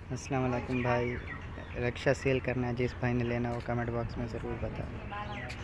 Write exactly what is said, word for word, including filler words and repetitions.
अस्सलाम वालेकुम भाई। रक्षा सेल करना है, जिस भाई ने लेना हो कमेंट बॉक्स में ज़रूर बताओ।